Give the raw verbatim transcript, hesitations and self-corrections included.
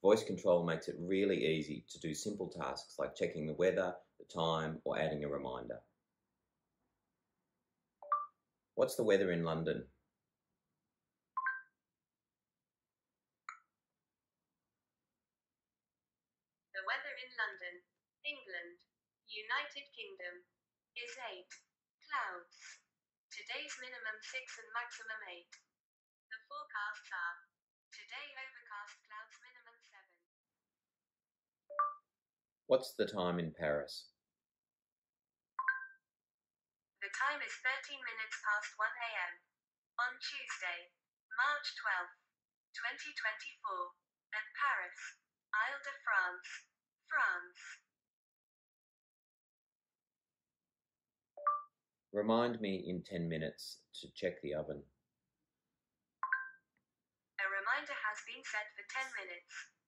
Voice control makes it really easy to do simple tasks like checking the weather, the time, or adding a reminder. What's the weather in London? The weather in London, England, United Kingdom, is eight clouds. Today's minimum six and maximum eight. The forecasts are: today overcast, clouds, minimum seven. What's the time in Paris? The time is thirteen minutes past one a m on Tuesday, March twelfth, twenty twenty-four, at Paris, Île-de-France, France. Remind me in ten minutes to check the oven. A reminder has been set for ten minutes.